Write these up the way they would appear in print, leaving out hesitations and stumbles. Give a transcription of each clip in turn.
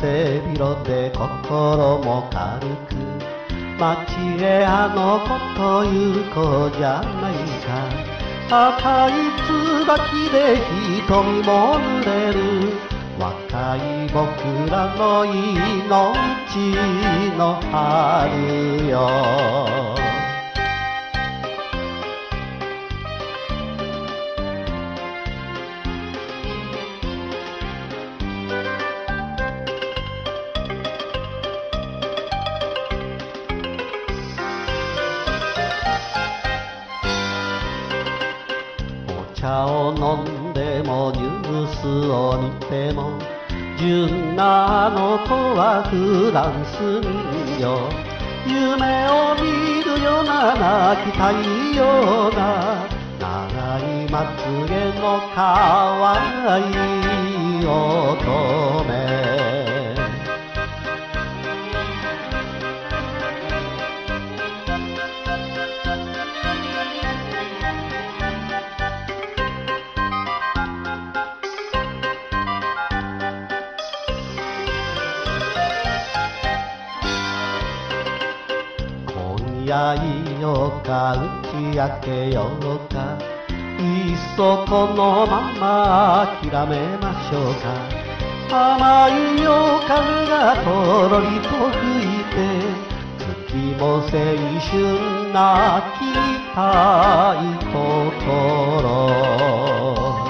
背広で心も軽く街へあの子という子じゃないか。赤い椿で瞳も濡れる若い僕らの命の春よ。お茶を飲んでもジュースを煮ても純なあの子はフランス人形。夢を見るような泣きたいような長いまつげのかわいい乙女。やいようか打ち明けようかいっそこのまま諦めましょうか。甘い夜風がとろりと吹いて月も青春泣きたいところ。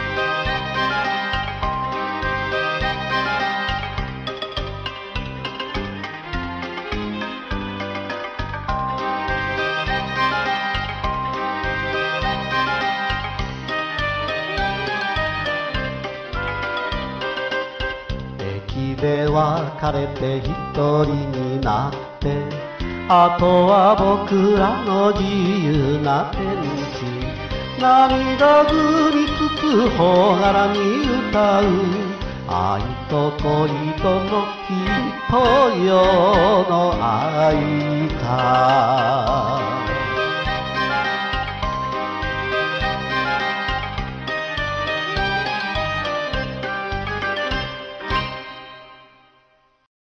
駅で別れて一人になってあとは僕らの自由な天地。涙ぐみつつほがらに歌う愛と恋との人よの愛か。